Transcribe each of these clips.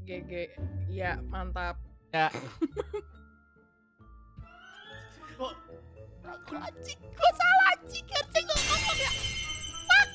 GG. Iya, mantap. Ya. Kok anjing, kok salah anjing, harusnya gak ngomong ya. Fuck.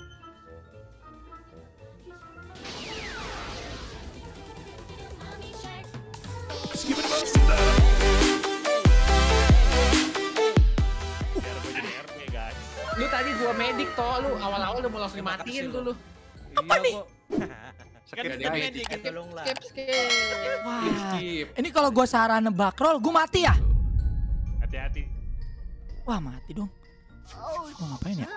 Lu tadi gua medik toh, lu awal-awal udah mau langsung dimatiin tuh lu. Apa nih? Skip Kan deh, kita Mit. medik, tolonglah. Skip. Wah. Skip. Ini kalau gue saran nebak roll, gue mati ya? Hati-hati. Wah mati dong. Gue ngapain ya?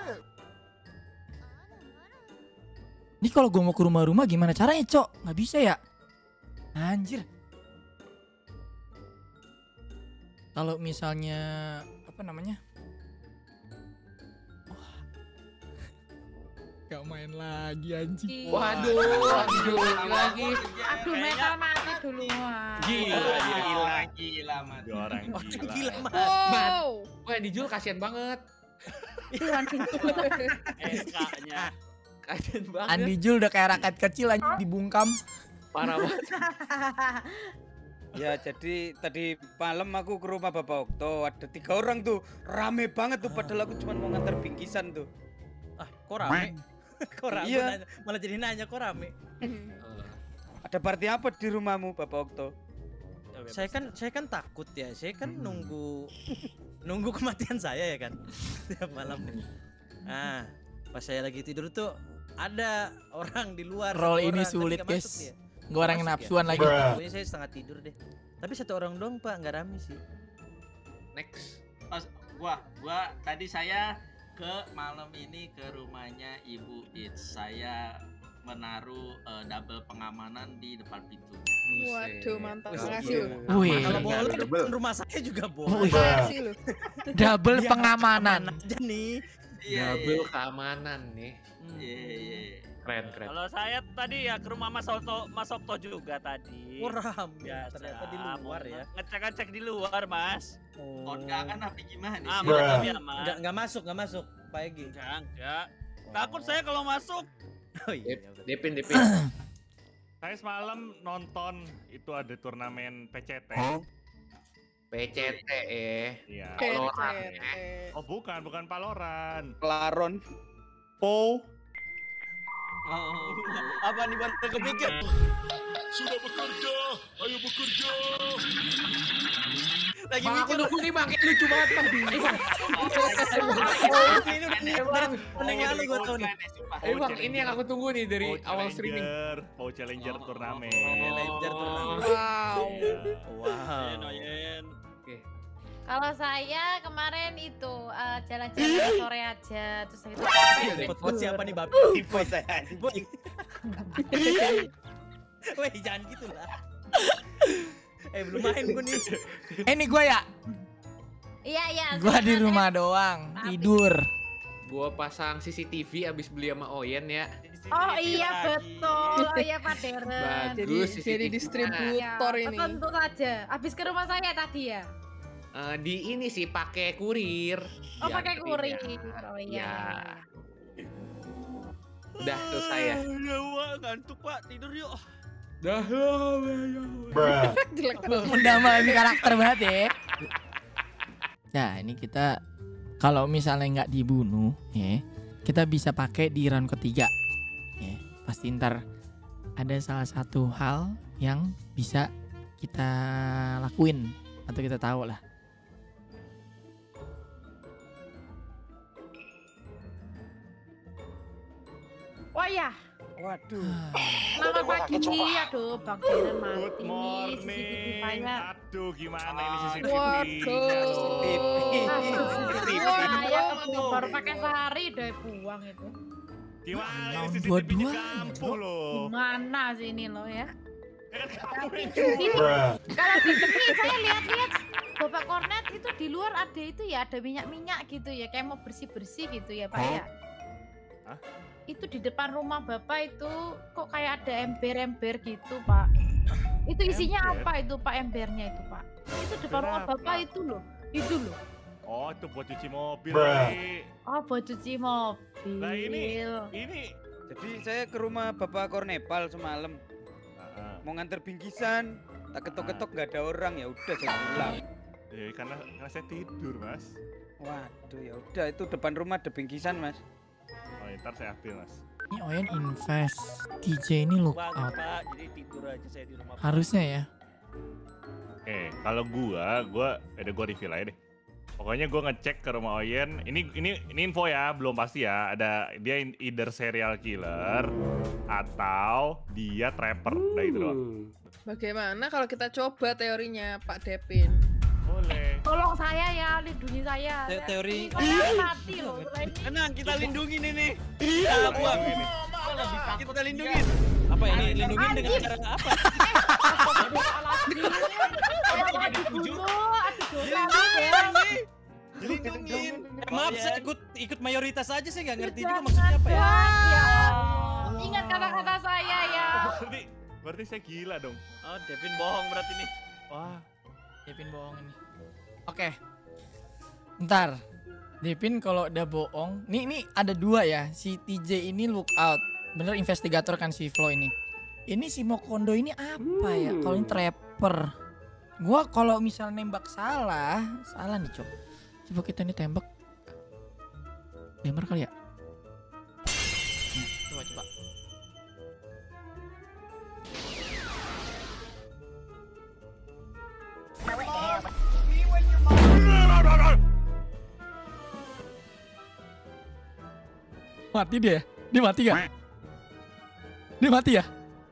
Ini kalau gue mau ke rumah-rumah gimana caranya, Cok? Nggak bisa ya? Anjir. Kalau misalnya apa namanya? Wah. Gak main lagi anjing. Waduh, lagi. Aduh, metal mati duluan. Gila, mati. Dua orang gila. Gila, mati. Wow. Wah, dijul kasihan banget. Tuhan SK-nya. Kasihan banget. Andi Jul udah kayak rakyat kecil anjing dibungkam. Parah banget. Ya jadi tadi malam aku ke rumah Bapak Okto, ada 3 orang tuh, rame banget tuh, padahal aku cuma mau ngantar bingkisan tuh. Ah, kok rame? Kok rame? Iya. Malah jadi nanya kok rame. Ada party apa di rumahmu Bapak Okto? Saya kan takut ya. Saya kan nunggu kematian saya ya kan. Setiap malam nih. Nah, pas saya lagi tidur tuh ada orang di luar. Roll satu ini orang, tapi sulit, nggak guys. masuk dia. Gue orang yang Masuk nafsuan ya? lagi. Pokoknya saya setengah tidur deh. Tapi 1 orang dong Pak, nggak rame sih. Next. Gua tadi saya malam ini ke rumahnya Ibu It's. Saya menaruh double pengamanan di depan pintunya. Waduh, mantap. Buset. Makasih lu. Wih, Kalau boleh double. depan rumah saya juga Wih. boleh. Makasih lu. double Biar pengamanan. aman aja nih. Double keamanan nih. Iya. Keren. Kalau saya tadi ya ke rumah Mas Okto juga tadi. Oh, rame. Biasa. Ternyata di luar ya. Ngecek-ngecek di luar, Mas. Kondangan apa gimana sih? Aman ya, Mas. Enggak masuk Pak Egi. Enggak. Takut saya kalau masuk. Oh iya. Depin. Saya semalam nonton itu ada turnamen PCT. PCT Iya. Valorant. Oh bukan Valorant. Laron. Po. Apa nih Bang kepikir? Sudah bekerja, ayo bekerja. Lagi Bang, aku mikir. nunggu nih bang, kayak lucu banget bang. Ini udah yang lalu gue tau nih. Bang, ini yang aku tunggu nih dari awal streaming. Mau challenger turnamen. Challenger turnamen. Wow. Wow. Oke. Kalau saya kemarin itu jalan-jalan sore aja, terus itu Vote siapa nih Babi? Vote saya. Weh jangan gitu lah. Belum main gue nih. Ini gue ya. Iya. Gue di rumah doang, tidur. Gua pasang CCTV abis beli sama Oyen ya. Oh iya betul, oh iya Pak Deren. Bagus. Jadi CCTV-nya. distributor Iya, ini. tentu saja. Habis ke rumah saya tadi ya. Di ini sih pakai kurir. Oh pakai kurir. Dianterin ya. Oh iya. Ya. Udah selesai ya. Ya, Wak, ngantuk Pak, tidur yuk. Dah. Jelek banget. Mendamain karakter banget ya. Nah ini kita kalau misalnya nggak dibunuh ya, kita bisa pakai di round ketiga ya. Pasti ntar ada salah satu hal yang bisa kita lakuin atau kita tahu lah. Oh iya. Waduh. Selamat pagi. Aduh, Bang Deren mati. Good morning. Banyak. Aduh gimana ini CCTV? Wah, ya kamu baru pakai sehari udah buang itu. Gimana Tahun ini CCTV-nya 22, kampung loh. Gimana sih ini lo ya? Kan kamu yang Ini kalau di sini saya lihat-lihat Bapak Kornet itu di luar ada itu ya, ada minyak-minyak gitu ya, kayak mau bersih-bersih gitu ya Pak ya. Hah? Itu di depan rumah Bapak itu kok kayak ada ember-ember gitu Pak. Itu isinya Ember? apa itu Pak embernya itu Pak? Itu depan rumah Kenapa? Bapak itu loh. Itu loh. Oh itu buat cuci mobil kali. Oh buat cuci mobil. Nah ini Jadi saya ke rumah Bapak Kornepal semalam. mau nganter bingkisan, tak ketok-ketok nggak ada orang, ya udah saya pulang. Karena saya tidur, Mas. Waduh, ya udah itu depan rumah ada bingkisan, Mas. Oh, ntar saya ambil, Mas. Ini Oyen invest, TJ ini look Bagus out. Pak, jadi tidur aja saya di rumah. Harusnya ya. Kalau gua reveal aja deh. Pokoknya gua ngecek ke rumah Oyen. Ini info ya, belum pasti ya. Ada dia either serial killer atau dia trapper. Nah itu doang. Bagaimana kalau kita coba teorinya Pak Depin? Boleh. Tolong saya ya, lindungi saya. Teori- Ini saya mati loh. Tenang, kita lindungin ini. Iya, buang ini. Kita lindungin. Apa ini lindungin dengan cara apa? Dilindungin. Maaf, saya ikut mayoritas aja, saya nggak ngerti juga maksudnya apa ya. Ingat kata-kata saya ya. Berarti saya gila dong. Oh, Devin bohong berarti nih. Wah. Devin bohong ini. Oke. Ntar. Devin kalau udah bohong. Nih ada dua ya. Si TJ ini look out. Bener investigator kan si Flo ini. Ini si Mokondo ini apa ya? Kalau ini trapper. Gua kalau misal nembak salah nih Cok. Coba kita nih tembak. Gamer kali ya? Coba. Mati dia? Dia mati gak? Dia mati ya?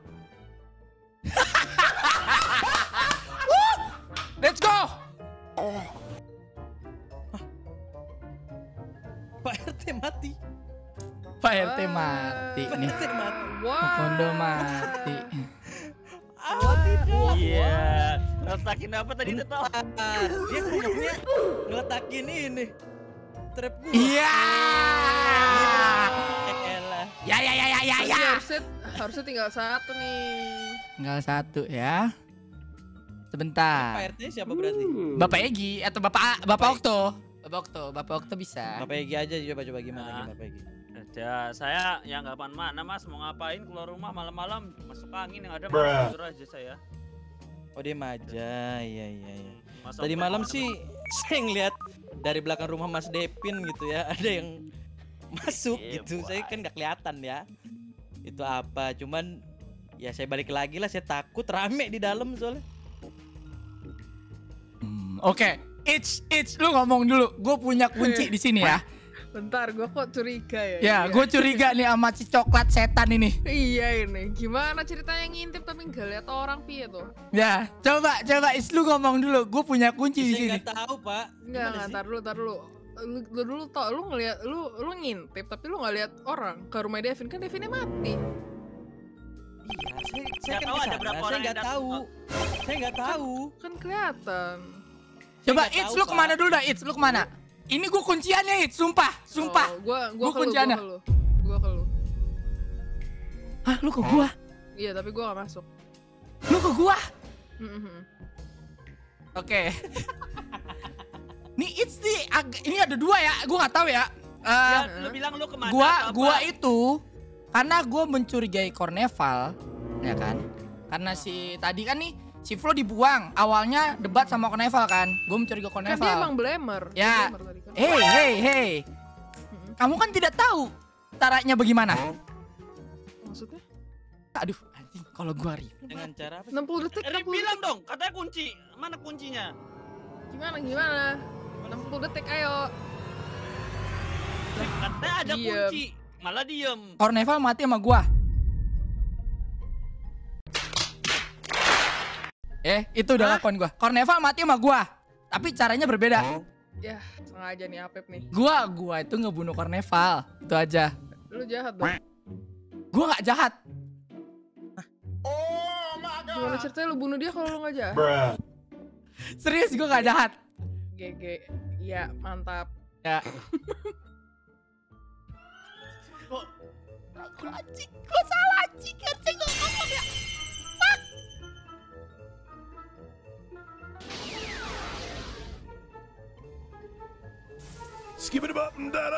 Let's go! Pak RT mati. Pak RT mati nih. RT mati. Mokondo mati. Iya. Letakin apa tadi tuh? Dia ngomongnya ngeletakin ini trap gua. Iya. Elah. Ya. Harusnya tinggal satu nih. Tinggal satu ya. Sebentar. Pak RT siapa berarti? Bapak Egi atau Bapak Okto? Bapak Okto bisa. Bapak Egi aja, coba gimana Bapak Egi. Ya, saya yang nggak mana Mas, mau ngapain keluar rumah malam-malam masuk angin yang ada Mas tidur aja saya. Oh dia maja, iya. Mas Tadi Okto malam kemana, sih saya ngeliat dari belakang rumah Mas Depin gitu ya, ada yang masuk gitu. Saya kan nggak kelihatan ya. Itu apa? Cuman ya saya balik lagi lah, saya takut rame di dalam soalnya. Oke. It's lu ngomong dulu. Gue punya kunci di sini ya. Bentar, gue kok curiga ya. Ya, gue curiga nih sama si coklat setan ini. Iya ini, gimana ceritanya ngintip tapi nggak lihat orang piye tuh? Ya, coba It's lu ngomong dulu. Gue punya kunci di Saya sini. nggak tahu Pak. Enggak, tar dulu. Lu dulu tau, lu ngeliat, lu ngintip tapi lu nggak lihat orang ke rumah Devin, kan Devinnya mati. Iya, Nggak saya kan tahu ada kesana, berapa saya orang nggak yang tahu. Saya nggak tahu. Kan kelihatan. Coba nggak It's tahu, lu Pak. kemana dulu dah? It's lu kemana? Ini gue kunciannya It's, sumpah. Oh, gua ke kunciannya. lu. Gua ke lu. Hah, lu ke gua? Iya, tapi gua nggak masuk. Lu ke gua? Mhm. Oke. Nih It's nih, ini ada dua ya. Gua nggak tahu ya. Ya, lu bilang lu kemana? Gua itu karena gua mencurigai Corneval, ya kan? Karena si tadi kan nih si Flo dibuang. Awalnya debat sama Corneval kan. Gua mencurigai Kan Corneval. dia emang blamer. Ya. Blamer tadi kan. Hey. Kamu kan tidak tahu caranya bagaimana? Maksudnya? Aduh, anjing. Kalau gua review Dengan cara apa? 60 detik, Erik 60 bilang detik. dong, katanya kunci. Mana kuncinya? Gimana? 60 detik, ayo. Katanya ada Diem. kunci, malah diem. Corneval mati sama gua. Itu udah lakukan gua. Corneval mati sama gua. Tapi caranya berbeda. Ya, sengaja nih Apep nih. Gua itu ngebunuh Corneval. Itu aja. Lu jahat dong. Gua nggak jahat. Gimana ceritanya lu bunuh dia kalau lu nggak jahat? Serius gua nggak jahat. GG. Iya, mantap. Ya. Gua salah anjing. Anjing gua ngomong ya. Skip it up and down.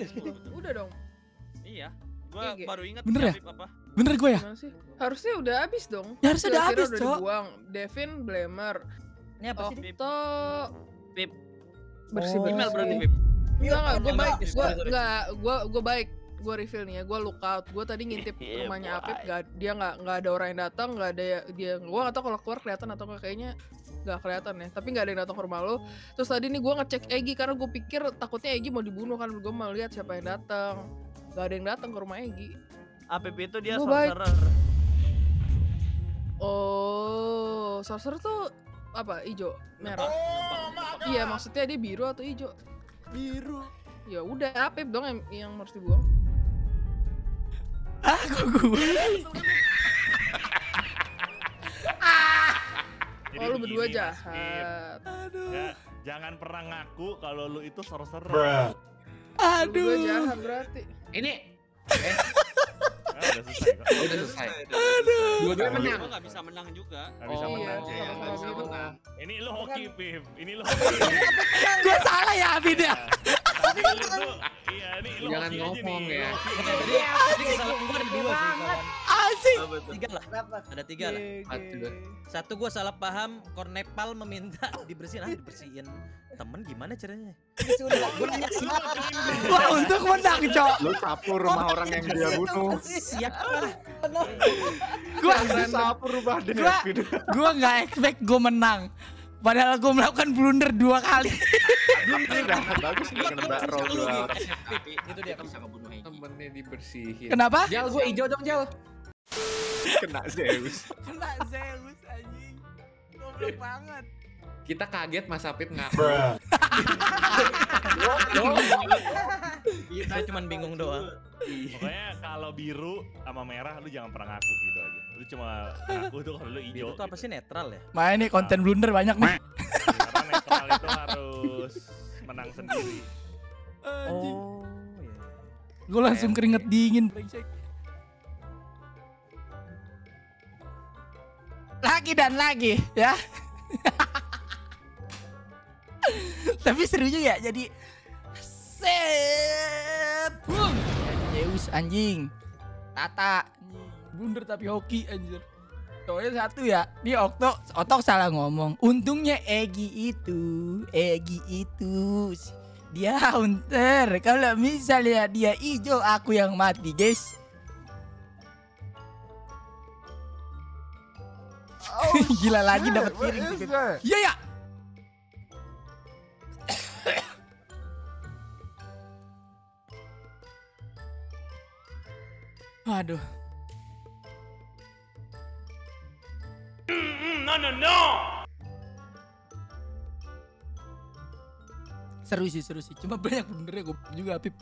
Udah dong. Iya. Gua Iya, baru ingat Bener ya? Habib apa? Bener gue ya? Gimana sih? Harusnya udah habis dong. Ya, harusnya udah Kira-kira habis, Cok. dibuang. Devin, Blamer, Ini apa sih? Okto, Pip. bersih-bersih. Email berarti Pip. Enggak, gue baik. Sorry, Gue sorry. enggak, gue baik. Gue reveal nih ya, gue lookout. Gue tadi ngintip Iya, rumahnya boy. Apip, dia nggak ada orang yang datang, nggak ada dia. Gue nggak tahu kalau keluar kelihatan atau nggak, kayaknya nggak kelihatan ya. Tapi nggak ada yang datang ke rumah lo. Terus tadi nih gue ngecek Egi karena gue pikir takutnya Egi mau dibunuh kan. Gue mau lihat siapa yang datang. Nggak ada yang datang ke rumah Egi. Apip itu dia Gua baik. sorcerer. Oh, sorcerer tuh apa? Ijo, merah. Iya, maksudnya dia biru atau hijau? Biru. Ya udah, Apip dong yang harus dibuang. Ah, kok gue? Jadi Oh, lu berdua begini, Mas Pip. jahat. Ya, jangan pernah ngaku kalau lu itu sorcerer. Lu berdua Aduh. jahat berarti. Ini Udah selesai kok. udah selesai. Aduh. Dua-duanya menang. Gua nggak bisa menang juga. Nggak bisa Oh, menang, iya, Cek. sama-sama bisa biru. menang. Ini lu hoki, Pip. Ini lu hoki. Gue salah ya, Abid ya? Tapi lu tuh, iya nih lu Jangan hoki aja ngomong nih. ya. Lu hoki. Tadi kesalahan gue ada 2 sih. kesalahan. Asik. Tiga lah. Ada 3 lah. Aduh. Satu gue salah paham, Kornepal meminta dibersihin. Temen gimana caranya? Gue nanya siapa? Wah, untuk menang, Cok. Lu sapu rumah orang yang dia bunuh. Siapa? Gua Sapu rumah dia. gua nggak expect gue menang. Padahal gue melakukan blunder 2 kali. Bagus nih kena roll 2 orang. Itu dia. bisa ngebunuh Egi. Temennya dibersihin. Kenapa? Jal, gue hijau dong, Jal. Kena Zeus. Kena Zeus anjing. Goblok banget. Kita kaget Mas Apip nggak. Kita cuman bingung doang. Pokoknya kalau biru sama merah lu jangan pernah ngaku gitu aja. Lu cuma ngaku tuh kalau lu hijau. Biru tuh apa sih, netral ya? Makanya nih konten blunder banyak nih. Karena netral itu harus menang sendiri. Anjing. Oh, iya. Gue langsung keringet dingin. Lagi dan lagi ya. Tapi seru juga ya jadi Sepung. Zeus anjing. Tata anjing. Blunder tapi hoki anjir. Soalnya satu ya, ini Otok salah ngomong. Untungnya Egi itu dia hunter. Kalau misalnya dia hijau, aku yang mati, guys. Gila lagi dapat piring. Iya ya. Aduh. No. Seru sih. Cuma banyak benernya gue juga, Pip.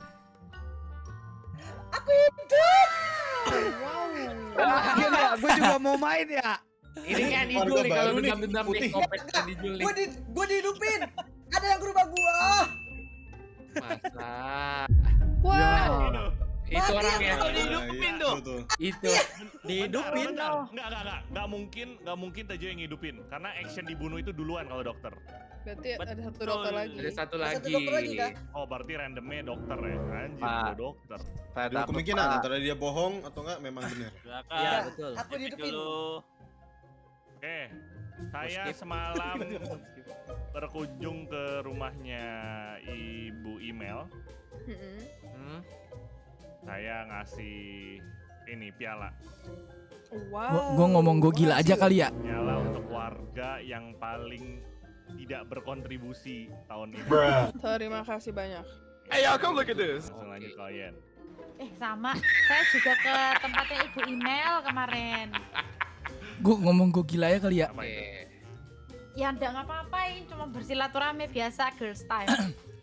Gue juga mau main ya. Ini kayak Nidul nih kalau dendam-dendam nih. Kopet kayak Nidul nih. Gue dihidupin. Ada yang ke rumah gua. Masa. Wah. Itu orangnya. Dihidupin tuh. Itu. Dihidupin. Enggak mungkin Tejo yang ngidupin karena action dibunuh itu duluan kalau dokter. Berarti ada satu Betul. dokter lagi. Ada satu Ada lagi. dokter lagi, Kak. Oh, berarti randomnya dokter ya. Anjir, Pak. gua dokter. Saya Dua takut, kemungkinan Pak. antara dia bohong atau enggak memang benar. Silakan. Iya, betul. Aku Skip dihidupin. dulu. Oke. Saya Skip. semalam berkunjung ke rumahnya Ibu Email. Mm-mm. Saya ngasih ini piala. Wow. Gue ngomong gue gila aja kali ya. Piala untuk warga yang paling tidak berkontribusi tahun ini. Terima kasih banyak. Hey, y'all, come look at this. Langsung lanjut kalian. Sama. Saya juga ke tempatnya Ibu Email kemarin. Gue ngomong gue gila ya kali ya. Apa itu? Ya enggak ngapa-ngapain, cuma bersilaturahmi biasa girls time.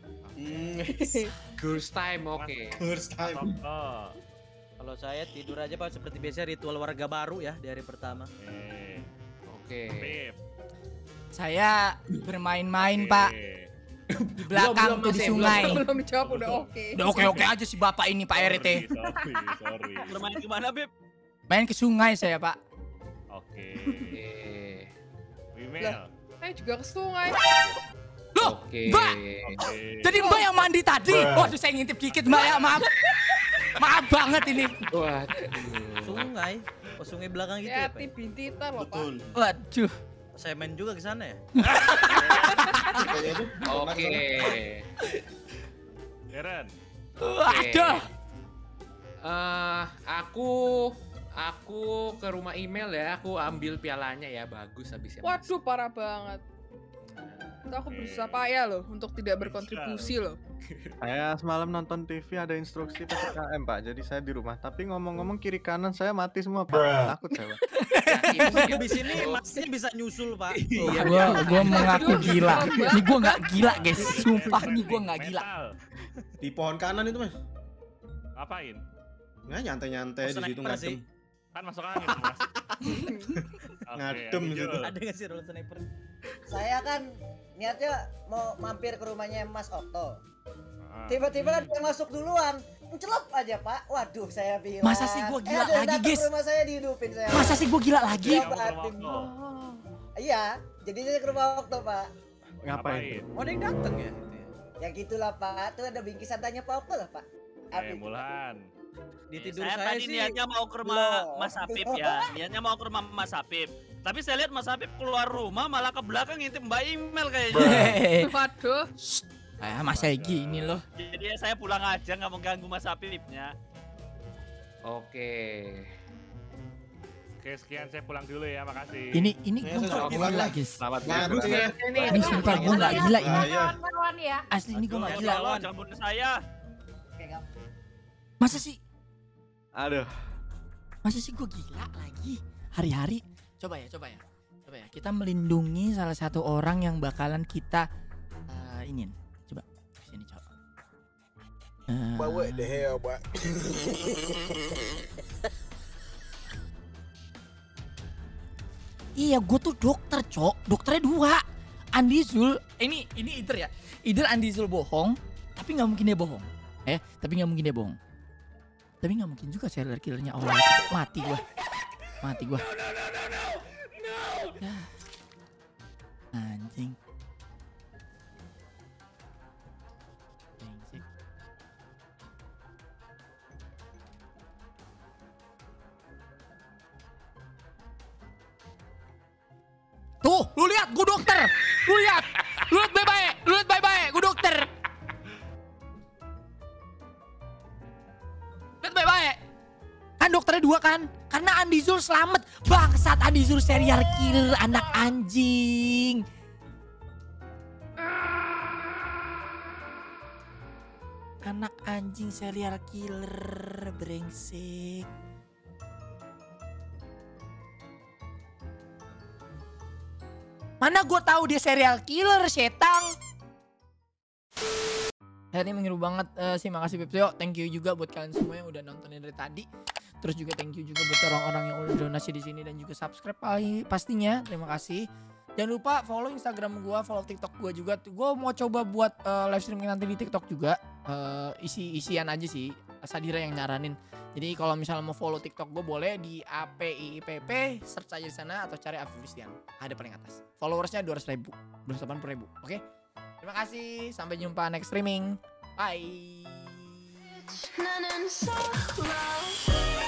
Girls time, oke. First time. Oh. Kalau saya tidur aja Pak, seperti biasa ritual warga baru ya di hari pertama. Oke. Pip. Saya bermain-main, Pak. Di belakang Belum, tuh di masih, sungai. Belum dijawab udah oke. Udah oke-oke aja si bapak ini, Pak RT. Sorry. Bermain kemana, Beb? Main ke sungai saya, Pak. Oke. Oke. Email. Saya juga ke sungai. Loh, Loh, Mbak. Jadi Mbak yang mandi tadi. Waduh, saya ngintip dikit Mbak ya, maaf. Maaf banget ini. Sungai. Oh, sungai belakang gitu ya, Pak? Hati bintitan loh, Pak. Waduh. Saya main juga ke sana ya? Oke. Eren. Waduh. Aku ke rumah email ya, aku ambil pialanya ya, bagus habis ya. Waduh, parah banget. Itu aku berusaha payah loh untuk tidak berkontribusi loh. Saya semalam nonton TV ada instruksi PPKM Pak, jadi saya di rumah. Tapi ngomong-ngomong kiri kanan saya mati semua Pak. Takut saya Pak. Di sini masnya bisa nyusul Pak. Gua mengaku gila. Ini gua nggak gila guys, sumpah nih gua nggak gila. Di pohon kanan itu Mas. Ngapain? Nggak nyantai-nyantai di situ ngadem. Kan masuk angin Mas. Ngadem di situ. Ada nggak sih roll sniper? Saya kan niatnya mau mampir ke rumahnya Mas Okto. Tiba-tiba kan dia masuk duluan. Mencelup aja Pak. Waduh, saya bilang. Masa sih gua gila lagi guys? Rumah saya dihidupin saya. Masa sih gua gila lagi? Iya, jadi saya ke rumah Okto Pak. Ngapain? Oh, ada yang datang ya? Ya gitulah Pak. Tuh ada bingkisan tanya Pak Okto lah Pak. Mulhan. Di tidur Saya tadi sih niatnya mau ke rumah Mas Apip ya. Niatnya mau ke rumah Mas Apip. Tapi saya lihat Mas Apip keluar rumah malah ke belakang ngintip Mbak Email kayaknya. Waduh. Mas Egi ini loh. Jadi saya pulang aja, nggak mau ganggu Mas Apipnya. Oke, sekian saya pulang dulu ya, makasih. Ini gue nggak gila guys. Selamat Ini sumpah gue nggak gila ini. Kawan ya. Asli ini gue nggak gila. Jangan bunuh saya. Masa sih? Aduh. Masa sih gue gila lagi hari-hari? Coba ya. Kita melindungi salah satu orang yang bakalan kita ingin. Coba sini coba. But what the hell, boy? Iya, gue tuh dokter, Cok. Dokternya 2. Andi Zul, ini Ider ya. Ider Andi Zul bohong, tapi nggak mungkin dia bohong. Tapi nggak mungkin dia bohong. Tapi nggak mungkin juga serial killernya Allah. Mati gua. Ya. Anjing. Brengsek. Tuh, lu lihat, gua dokter. Lu lihat baik-baik, gua dokter. Lihat baik-baik. Kan dokternya 2 kan? Karena Andi Zul selamat. Bangsat Andi Zul serial killer, anak anjing. Anak anjing serial killer, brengsek. Mana gue tahu dia serial killer, setang. Ini mengiru banget sih, makasih Pepsio. Thank you juga buat kalian semua yang udah nontonin dari tadi. Terus juga thank you juga buat orang-orang yang udah donasi di sini dan juga subscribe pastinya. Terima kasih. Jangan lupa follow Instagram gua, follow TikTok gua juga. Gua mau coba buat live streaming nanti di TikTok juga. Isi-isian aja sih. Sadira yang nyaranin. Jadi kalau misalnya mau follow TikTok gue boleh di APIPP, search aja di sana atau cari Afif Christian. Ada paling atas. Followersnya 200.000, 280.000. Oke? Terima kasih. Sampai jumpa next streaming. Bye.